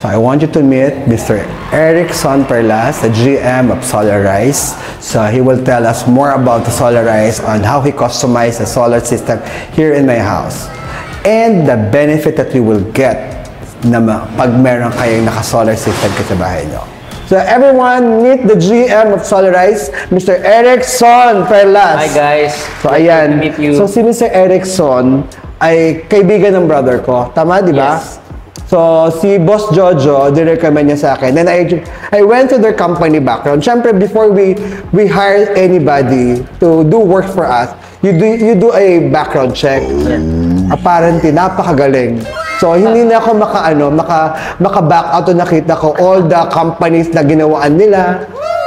So I want you to meet Mr. Erickson Perlas, the GM of Solarize. So he will tell us more about the Solarize on how he customized the solar system here in my house. And the benefit that you will get na pag meron kayong naka-solar system sa bahay nyo. So everyone, meet the GM of Solarize, Mr. Erickson Perlas. Hi guys. So ayan. Meet you. So si Mr. Erickson ay kaibigan ng brother ko. Tama, di ba? Yes. So, si Boss Jojo, nirecommend niya sa akin. Then I went to their company background. Siyempre, before we hire anybody to do work for us, you do a background check. Apparently, napakagaling. So, hindi na ako maka-back out to nakita ko all the companies na ginawaan nila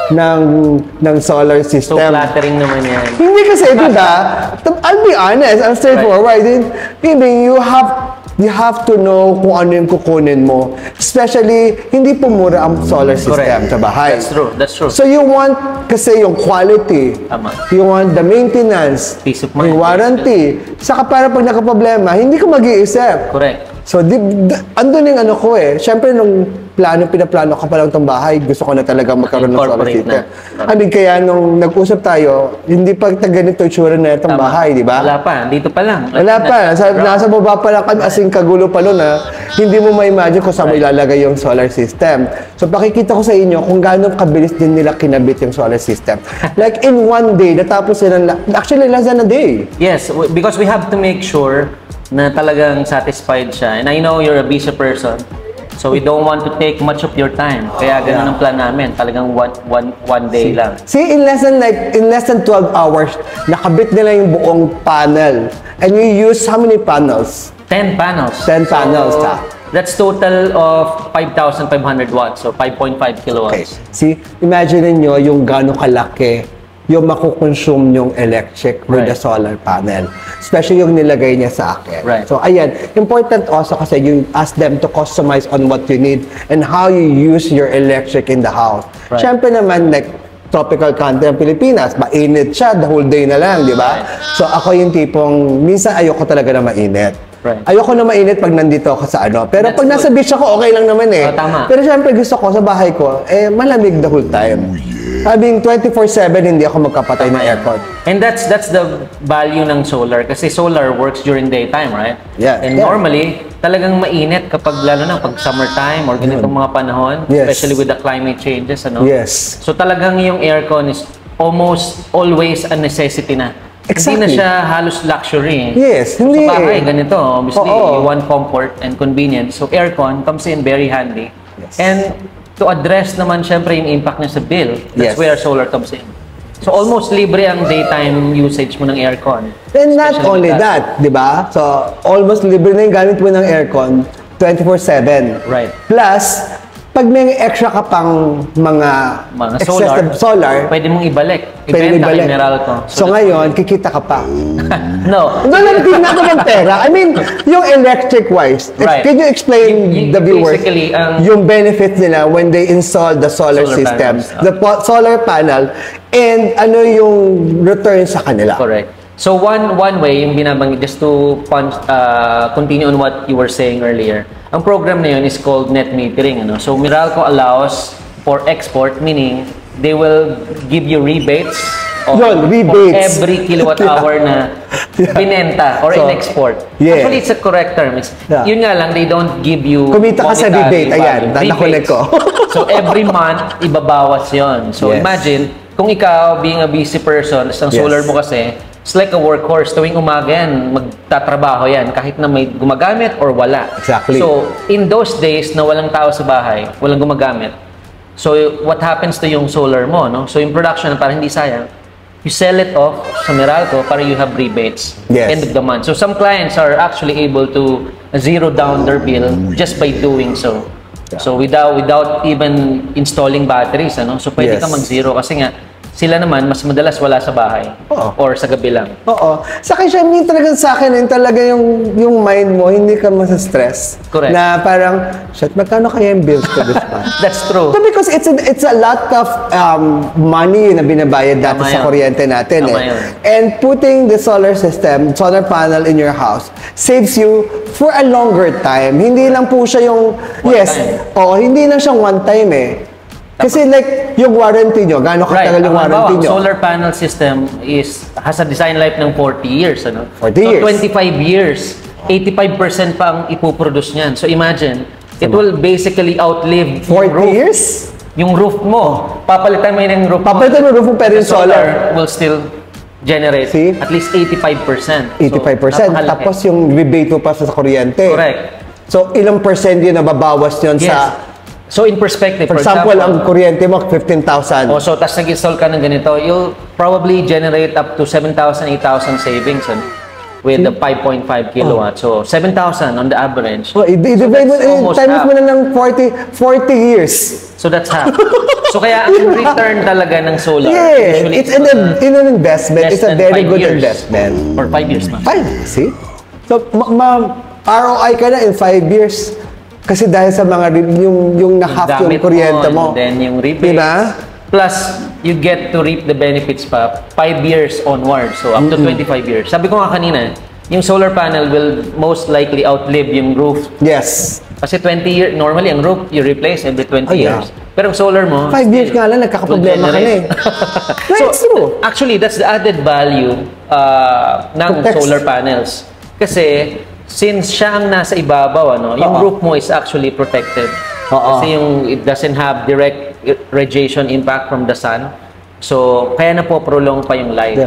ng solar system. So flattering naman yan. Hindi kasi, diba? I'll be honest, I'm straightforward. You have to know kung ano yung kukunin mo. Especially, hindi po mura ang solar system sa bahay. That's true. So you want kasi yung quality. Tama. You want the maintenance. Peace of mind. Yung warranty. Saka para pag nakaproblema, hindi ka mag-iisip. Correct. So, andun yung ano ko eh. Siyempre, nung pinaplano ko pa lang itong bahay, gusto ko na talaga magkaroon ng solar system. I mean, kaya nung nag-usap tayo, hindi pa ganito yung tsura na itong bahay, di ba? Wala pa, dito pa lang. Wala pa. Nasa baba pa lang kami, asing kagulo pa nun na hindi mo ma-imagine kung saan mo ilalagay yung solar system. So, pakikita ko sa inyo kung gaano kabilis din nila kinabit yung solar system. Like, in one day, natapos sila, actually, less than a day. Yes, because we have to make sure na talagang satisfied siya. And I know you're a busy person, so we don't want to take much of your time. Kaya ganun ang plan namin. Talagang one day lang. See, in less than 12 hours, nakabit nila yung buong panel. And you use how many panels? 10 panels. 10 panels. So, that's total of 5,500 watts, so 5.5 kilowatts. Okay. See, imagine niyo yung gaano kalaki yung makukonsume yung electric with the solar panel. Especially yung nilagay niya sa akin. Right. So, ayan. Important also kasi you ask them to customize on what you need and how you use your electric in the house. Right. Siyempre naman, like, tropical country ng Pilipinas, mainit siya the whole day na lang, di ba? Right. So, ako yung tipong, minsan ayoko talaga na mainit. Right. Ayoko na mainit pag nandito ako sa ano. Pero pag nasa beach ako, okay lang naman eh. Tama. Pero syempre gusto ko sa bahay ko, malamig the whole time. Having 24/7, hindi ako magkapatay ng aircon. And that's the value ng solar. Kasi solar works during daytime, right? Yeah. And normally, talagang mainit kapag lalo na pag summertime or ganitong mga panahon. Yes. Especially with the climate changes, ano? Yes. So talagang yung aircon is almost always a necessity na. Exactly. Hindi na siya halos luxury. Yes, hindi. Sa bahay, ganito. Obviously, you want comfort and convenience. So, aircon comes in very handy. Yes. And to address naman, syempre, yung impact niya sa bill. That's where solar comes in. So, almost libre ang daytime usage mo ng aircon. And not only that, di ba? So, almost libre na yung gamit mo ng aircon 24/7. Right. Plus, pag may extra ka pang mga excessive solar, pwede mong ibalik. Pwede Ibenta ibalik. kay Meralco. So ngayon, kikita ka pa. No. Hindi na ako ng pera. I mean, yung electric-wise, can you explain the viewers yung benefits nila when they install the solar system, the solar panel, and ano yung return sa kanila? Correct. So one way, yung binabanggit, just to continue on what you were saying earlier, ang program na yun is called net metering. Ano? So Meralco allows for export, meaning they will give you rebates for every kilowatt hour na binenta or in-export. Actually, it's a correct term. Yun nga lang, they don't give you kumita ka sa rebate. Ayan, nakunik ko. So every month, ibabawas yon. So imagine, kung ikaw, being a busy person, ang solar mo kasi, it's like a workhorse. Tuwing umaga yan, magtatrabaho yan. Kahit na may gumagamit or wala. Exactly. So, in those days na walang tao sa bahay, walang gumagamit, so what happens to yung solar mo, no? So, yung production, para hindi sayang, you sell it off sa Meralco para you have rebates end of the month. So, some clients are actually able to zero down their bill just by doing so. So, without even installing batteries, ano? So, pwede ka mag-zero kasi nga, Sila naman, mas madalas wala sa bahay. Oo. Or sa gabi lang. Oo. Sa akin, siya, yung talaga sa akin, yung talaga yung mind mo, hindi ka masa-stress. Correct. Na parang, shit, magkano kaya yung bills ko this month? That's true. So because it's a lot of money na binabayad dati Tama sa yun. kuryente natin. Tama Eh. yun. And putting the solar panel in your house saves you for a longer time. Hindi lang po siya yung, One yes, time. oo, hindi lang siyang one time eh. Kasi like, yung warranty nyo, gaano katagal yung warranty Ang nyo? solar panel system has a design life ng 40 years. Ano? 40 years. So 25 years, 85% pa ang ipoproduce niyan. So imagine, it will basically outlive 40 yung roof. years? Yung roof mo, papalitan mo yun yung roof mo. Papalitan mo yung roof mo, pero The yung solar. will still generate See? at least 85%. 85%. napakalaki. Tapos yung rebate mo pa sa kuryente. Correct. So, ilang percent yun nababawas yun Yes. sa... So in perspective, For example, ang kuryente mo, 15,000. so tas nag-install ka ng ganito, you'll probably generate up to 7,000, 8,000 savings with the 5.5 kilowatts. So 7,000 on the average. Oh, i-divide mo, that's almost times half. mo na ng 40 years. So that's half. So kaya ang return talaga ng solar, Yeah, usually it's an investment. less It's a than very 5 good years. investment. For 5 years na. 5, see? So, ROI ka na in 5 years. Kasi dahil sa mga, yung na-half yung Gamit kuryente mo. Then yung rebates. Diba? Plus, you get to reap the benefits pa 5 years onward. So, up to 25 years. Sabi ko nga kanina, yung solar panel will most likely outlive yung roof. Yes. Kasi 20 years, normally ang roof, you replace every 20 yeah. years. Pero ang solar mo, 5 years nga lang, nagkakaproblema ka na eh. That's true. Actually, that's the added value ng Protects. solar panels. Kasi, since siya ang nasa ibabaw, yung roof mo is actually protected. Kasi it doesn't have direct radiation impact from the sun. So, kaya na po prolong pa yung life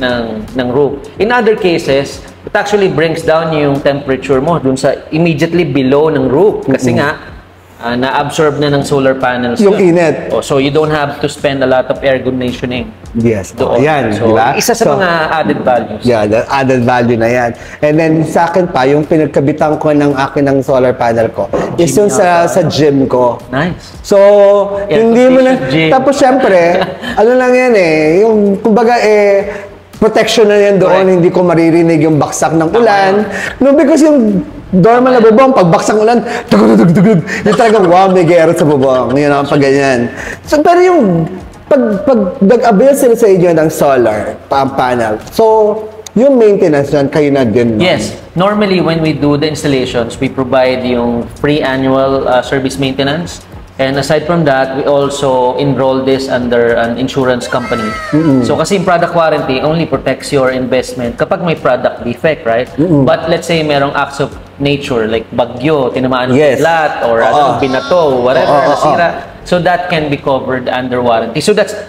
ng roof. In other cases, it actually brings down yung temperature mo dun sa immediately below ng roof. Kasi nga, na-absorb na ng solar panels Yung yun. init. So, you don't have to spend a lot of air conditioning. Yes. Doon. Yan, So, di ba? isa sa mga added values. Yeah, the added value na yan. And then sa akin pa, yung pinagkabitan ko ng akin ng solar panel ko is yung sa gym ko. Nice. So, Air hindi mo na... conditioned gym. Tapos syempre, ano lang yan eh, yung kumbaga protection na yan doon, Correct. hindi ko maririnig yung baksak ng ulan. No, because yung normal na bubong, pag baksak ng ulan, tugudugudugud, yung talagang wow, may gero sa bubong. Yun ang pag ganyan. So, pero yung pag nag-avail sila sa inyo ng solar panel, so, yung maintenance yan, kayo na din. No? Yes. Normally, when we do the installations, we provide yung free annual service maintenance. And aside from that, we also enroll this under an insurance company. So kasi yung product warranty only protects your investment kapag may product defect, right? But let's say merong acts of nature like bagyo, tinamaan ng kidlat, or binato, whatever, nasira. So that can be covered under warranty. So that's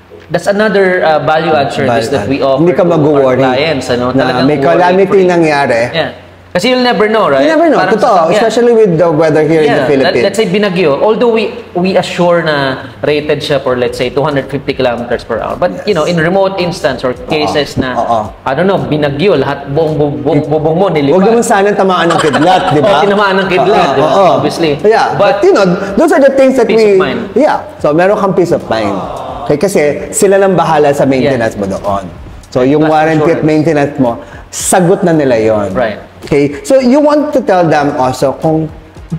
another value add service that we offer Hindi ka to our mag-worry clients. na Talagang may calamity worry-free. nangyari. Yeah. Kasi you'll never know, right? You never know. Parang Totoo. Especially with the weather here in the Philippines. Let's say binagyo. Although we assure na rated siya for let's say 250 kilometers per hour. But you know, in remote instance or cases na I don't know, binagyo, lahat buong bubong mo nilipat. Huwag naman sana tamaan ng kidlat, di ba? Tinamaan ng kidlat, di ba? Obviously. Yeah, but you know, those are the things that peace of mind. Yeah. So meron kang peace of mind. Okay, kasi sila lang bahala sa maintenance mo doon. So yung Plus warranty at insurance. maintenance mo, sagot na nila yon. Right. Okay, so you want to tell them also kung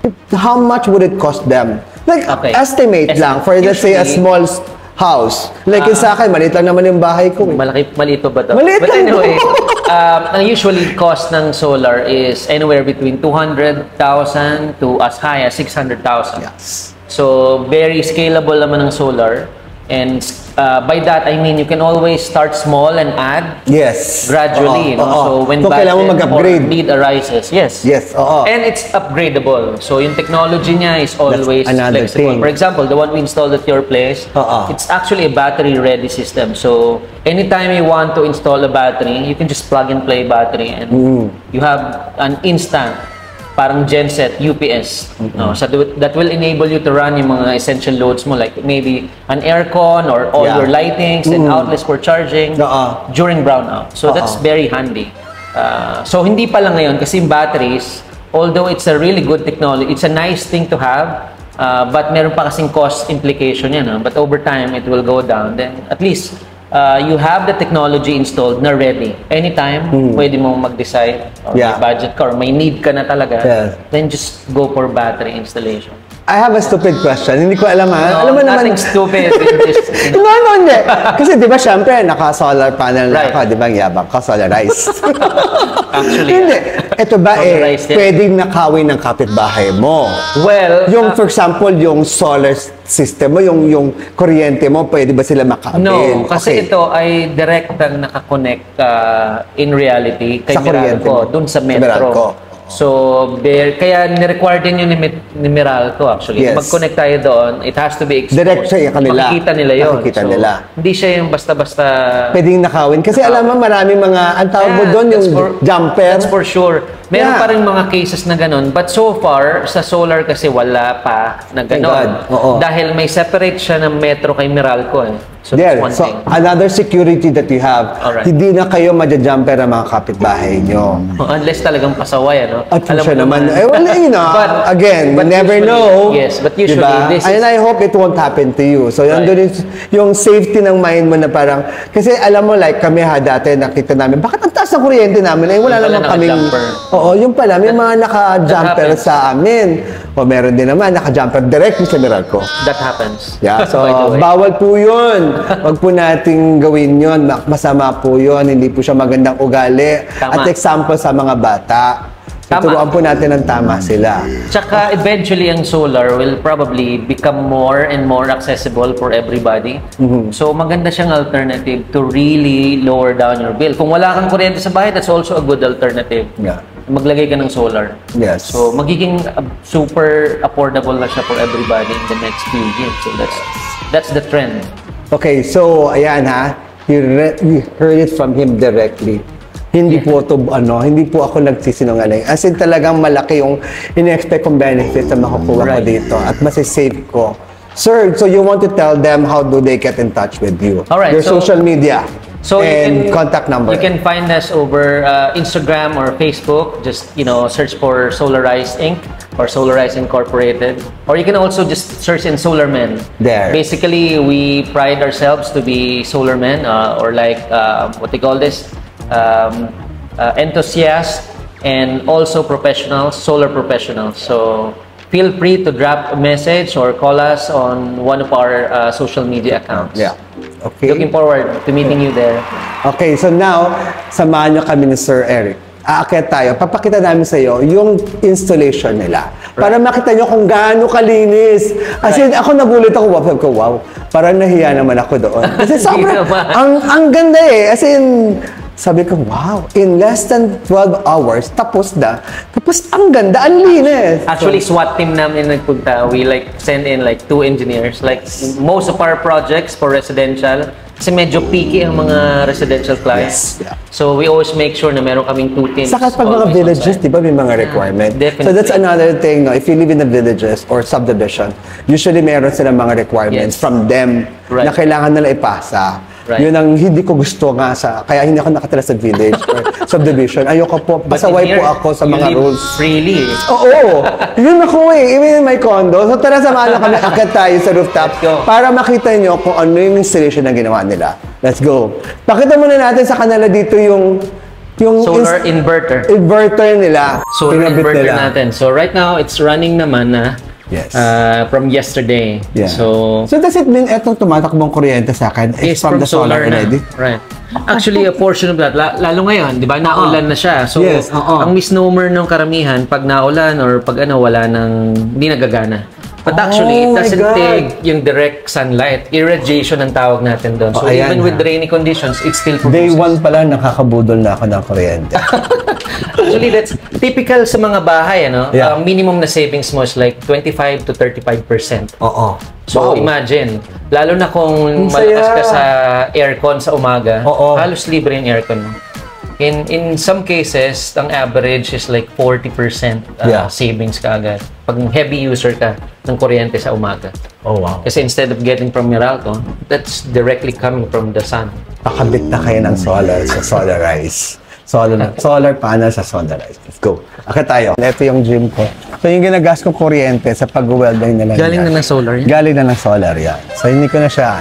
how much would it cost them? Like, estimate lang for let's say a small house. Like sa akin, maliit lang naman yung bahay ko. Maliit ba ito? Maliit But lang. anyway, ang usually cost ng solar is anywhere between 200,000 to as high as 600,000. Yes. So, very scalable naman ng solar. And by that, I mean, you can always start small and add Yes. gradually. So, when So, kailangan mo budget or mag-upgrade. need arises, yes. Yes, And it's upgradable. So, yung technology niya is always another flexible. thing. For example, the one we installed at your place, it's actually a battery-ready system. So, anytime you want to install a battery, you can just plug and play battery and you have an instant parang genset, UPS. No? So that will enable you to run yung mga essential loads mo like maybe an aircon or all your lightings and outlets for charging during brownout. So that's very handy. So hindi pa lang ngayon kasi yung batteries, although it's a really good technology, it's a nice thing to have, But meron pa kasing cost implication yan. But over time, it will go down. Then at least, you have the technology installed na ready. Anytime, pwede mong mag-decide or may budget ka or may need ka na talaga, then just go for battery installation. I have a stupid question. Hindi ko alam ha. No, alam mo nothing naman. stupid. Just, No, hindi. Kasi di ba syempre, naka-solar panel na ako. Di ba yabang ka, solarized. Actually, Hindi. Ito ba solarized yan. pwedeng nakawin ng kapitbahay mo? well, Yung for example, yung solar system mo, yung kuryente mo, pwede ba sila makabil? no, kasi Okay. ito ay direktang nakakonect in reality kay Sa kuryente Meralco, mo. dun sa Sa Meralco. metro. So, kaya ni-require din yun ni Meralco actually. Yes. Mag-connect tayo doon, it has to be exposed. Direct sa kanila. Makikita nila yun. Makikita So, nila. Hindi siya yung basta-basta... Pwedeng nakawin. Kasi alam mo, maraming mga, ang tawag mo doon, yung jumper. That's for sure. Meron Yeah. pa rin mga cases na ganun. But so far, sa solar kasi wala pa na Thank ganun. God. Oo. Dahil may separate siya ng metro kay Meralco. So There. that's one So, thing. another security that you have, Alright. hindi na kayo madya-jumper ang mga kapitbahay nyo. Unless talagang pasaway, ano? At Alam siya mo naman, wala yun again, you never usually- know. Yes, but usually diba? this And is... I hope it won't happen to you. So, Right. yun yung safety ng mind mo na parang, kasi alam mo, like kami dati nakita namin, bakit ang taas ng kuryente namin? Eh, wala Yung pala naman kaming... naka-jumper. Oo, yung pala, may mga naka-jumper happens. sa amin. O meron din naman, naka-jumper direct sa Meralco. That happens. Yeah, so By the way. bawal po yun. Huwag po nating gawin yun. Masama po yun. Hindi po siya magandang ugali. Tama. At example sa mga bata. Tama. Tuturuan po natin ng tama sila. Tsaka eventually ang solar will probably become more and more accessible for everybody. So maganda siyang alternative to really lower down your bill. Kung wala kang kuryente sa bahay, that's also a good alternative. Yeah. Maglagay ka ng solar. Yes. So magiging super affordable na siya for everybody in the next few years. So that's the trend. Okay, so ayan ha. You heard it from him directly. Hindi po hindi po ako nagsisinungaling. As in talagang malaki yung in-expect kong benefits na makukuha ko Right. dito at masisave ko. Sir, so you want to tell them how do they get in touch with you? Alright, Your so- social media So and contact number. You can find us over Instagram or Facebook. Just search for Solarize Inc. or Solarize Incorporated. Or you can also just search in Solarmen. There. Basically, we pride ourselves to be Solarmen or like what they call this enthusiasts and also professionals, solar professionals. So feel free to drop a message or call us on one of our social media accounts. Yeah. Okay. Looking forward to meeting you there. Okay, so now, samahan nyo kami ni Sir Eric. Aakyat tayo. Papakita namin sa iyo yung installation nila. Para makita nyo kung gaano kalinis. As in, ako nagulit ako. Sabi ko, wow. Parang nahiya naman ako doon. Kasi sobrang, naman. ang ganda eh. As in, sabi ko, wow. In less than 12 hours, tapos na. Tapos, ang ganda, ang linis. Actually, SWAT team namin nagpunta. We send in 2 engineers. Most of our projects for residential, kasi medyo picky ang mga residential clients. Yes, yeah. So we always make sure na meron kaming 2 teams. Saka pag mga always on villages, site. di ba may mga requirement? definitely. So that's another thing, no? If you live in the villages or subdivision, usually meron silang mga requirements Yes. from them Right. na kailangan nila ipasa. Right. Yun ang hindi ko gusto nga kaya hindi ako nakatira sa village or subdivision. Ayoko po, But pasaway in po here, ako sa you mga live rules. freely. Oo, yun ako eh. Even in my condo. So tara, samahan na kami, akit tayo sa rooftop Let's go. para makita nyo kung ano yung installation na ginawa nila. Let's go. Pakita muna natin sa kanila dito yung Solar inverter. inverter nila. Solar Pinabit inverter nila. natin. So right now, it's running naman na Yes. from yesterday. Yeah. So does it mean etong tumatakbong kuryente sa akin is is from the solar na. already? Right. Actually, a portion of that, lalo ngayon, di ba, naulan na siya. So, Yes, oo. ang misnomer ng karamihan, pag naulan or pag wala hindi nagagana. But actually, Oh it my doesn't God. take yung direct sunlight. Irradiation ang tawag natin doon. So, Oh, ayan, even with ha. rainy conditions, it still Day produces. 1 pala, nakakabudol na ako ng kuryente. Actually, that's typical sa mga bahay, Yeah. minimum na savings mo is 25 to 35%. Oo. So, Wow. imagine, lalo na kung Ang malakas saya. ka sa aircon sa umaga, Oo. halos libre yung aircon mo. In some cases, ang average is 40% Yeah. savings ka agad. Pag heavy user ka ng kuryente sa umaga. Oh, wow. Kasi instead of getting from Meralco, that's directly coming from the sun. Pakabit na kayo ng solar sa Solarize. Solar panel sa Solarize. Let's go. Akit tayo. Ito yung gym ko. So yung ginagas kong kuryente sa pag-welding nila. Galing na ng solar yan? Galing na ng solar yan. So hindi ko na siya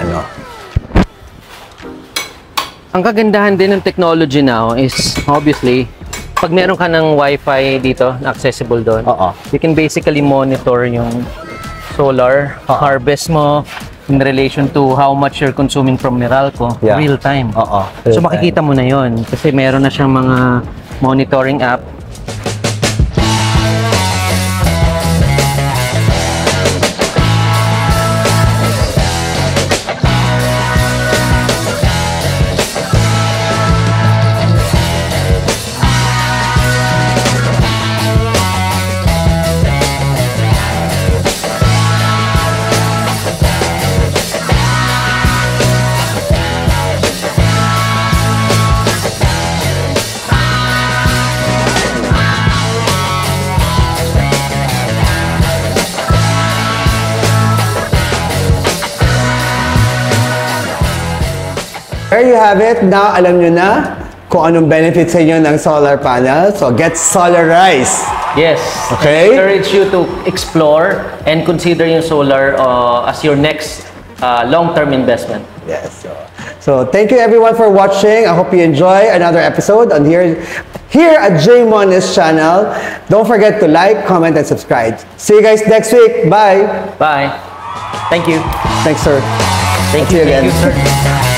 Ang kagandahan din ng technology now is obviously pag meron ka ng wifi dito accessible doon, you can basically monitor yung solar harvest mo in relation to how much you're consuming from Meralco real time. So makikita mo na yon kasi meron na siyang mga monitoring app. There you have it. Now, alam nyo na kung anong benefit sa inyo ng solar panel. So, get Solarize. Yes. Okay. I encourage you to explore and consider yung solar as your next long-term investment. Yes. So, thank you everyone for watching. I hope you enjoy another episode on here at J Mones channel. Don't forget to like, comment, and subscribe. See you guys next week. Bye. Bye. Thank you. Thanks, sir. Thank See you. you again. Thank you, sir.